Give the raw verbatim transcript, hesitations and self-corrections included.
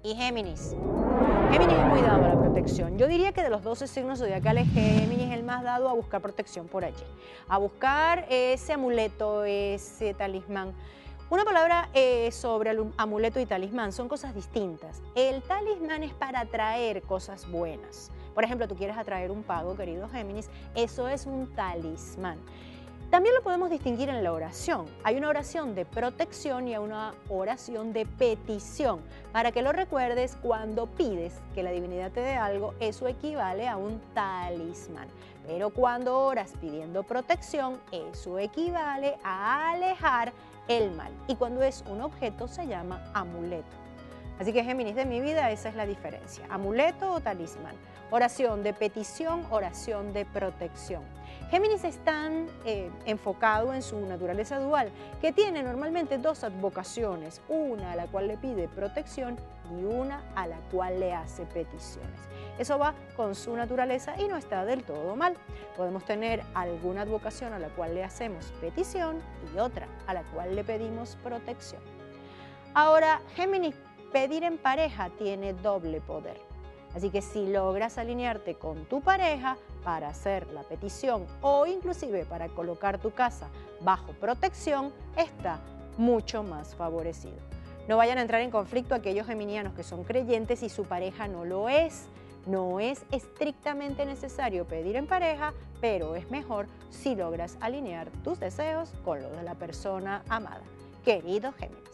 y Géminis. Géminis es muy dado a la protección. Yo diría que de los doce signos zodiacales, Géminis es el más dado a buscar protección por allí, a buscar ese amuleto, ese talismán. Una palabra eh, sobre el amuleto y talismán son cosas distintas. El talismán es para atraer cosas buenas. Por ejemplo, tú quieres atraer un pago, querido Géminis, eso es un talismán. También lo podemos distinguir en la oración. Hay una oración de protección y hay una oración de petición. Para que lo recuerdes, cuando pides que la divinidad te dé algo, eso equivale a un talismán. Pero cuando oras pidiendo protección, eso equivale a alejar el mal. Y cuando es un objeto, se llama amuleto. Así que, Géminis de mi vida, esa es la diferencia. Amuleto o talismán. Oración de petición, oración de protección. Géminis es tan eh, enfocado en su naturaleza dual que tiene normalmente dos advocaciones, una a la cual le pide protección y una a la cual le hace peticiones. Eso va con su naturaleza y no está del todo mal. Podemos tener alguna advocación a la cual le hacemos petición y otra a la cual le pedimos protección. Ahora, Géminis, pedir en pareja tiene doble poder. Así que si logras alinearte con tu pareja para hacer la petición o inclusive para colocar tu casa bajo protección, está mucho más favorecido. No vayan a entrar en conflicto aquellos geminianos que son creyentes y su pareja no lo es. No es estrictamente necesario pedir en pareja, pero es mejor si logras alinear tus deseos con los de la persona amada. Querido Géminis.